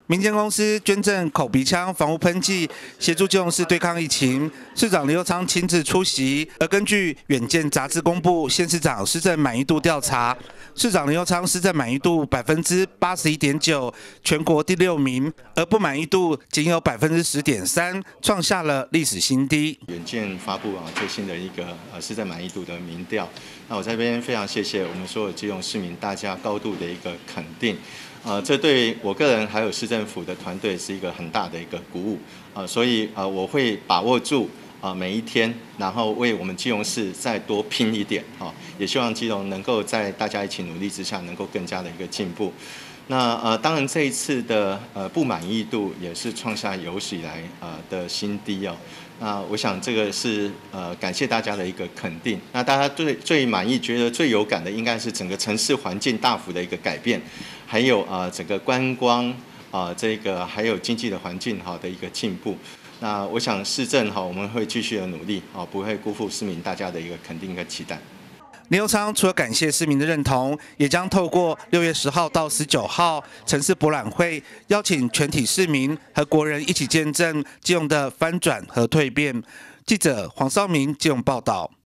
民间公司捐赠口鼻腔防护喷剂，协助基隆市对抗疫情。市长林右昌亲自出席。而根据《远见》杂志公布，县市长施政满意度调查，市长林右昌施政满意度81.9%，全国第6名，而不满意度仅有10.3%，创下了历史新低。 远见发布最新的一个施政满意度的民调，那我在这边非常谢谢我们所有基隆市民大家高度的一个肯定。这对我个人还有市政府的团队是一个很大的一个鼓舞所以我会把握住每一天，然后为我们基隆市再多拼一点也希望基隆能够在大家一起努力之下，能够更加的一个进步。那当然这一次的不满意度也是创下有史以来的新低那我想这个是感谢大家的一个肯定。那大家最满意、觉得最有感的，应该是整个城市环境大幅的一个改变，还有整个观光这个还有经济的环境的一个进步。那我想市政我们会继续的努力不会辜负市民大家的一个肯定跟期待。 林右昌除了感谢市民的认同，也将透过6月10号到19号城市博览会，邀请全体市民和国人一起见证基隆的翻转和蜕变。记者黄绍明基隆报道。